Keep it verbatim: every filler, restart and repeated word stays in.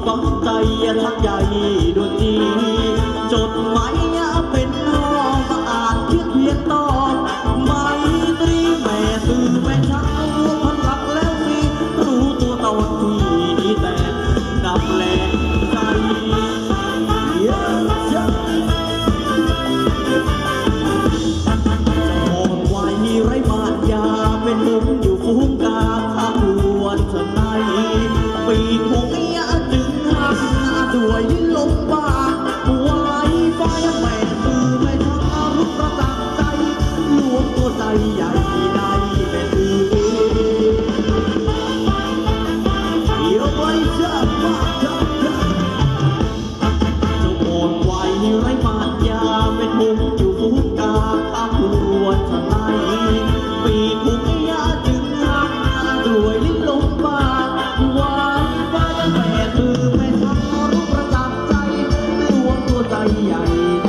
ฝังใจทักใหญ่ดวงจีจดหมายเป็นน้องมาอ่านเขียนเขียนตอบไมตรีแม่สื่อแม่ชักพันรักแล้วสิรู้ตัวตอนที่ดีแต่นับแลใจจะโหดไว้ไร้มารยาเป็นมุมอยู่ฟุ้งกาข้าควรจะไหนปีกหงยาจึงหักด้วยลิ้นลมบากไว้ไฟแม่สื่อแม่ชักรู้ประจักษ์ใจลวงตัวใจใหญ่ในแม่สื่อเดี๋ยวไว้จะมาจะจะจะโหดไว้ไร้มารยาเป็นมุมอยู่ฟุ้งกาข้าควรจะไหนปีกหงยาจึงหักด้วยลิ้นลมบากไว้ไฟแม่สื่อแม่ชักรู้ประจักษ์ใจลวงตัวใจใหญ่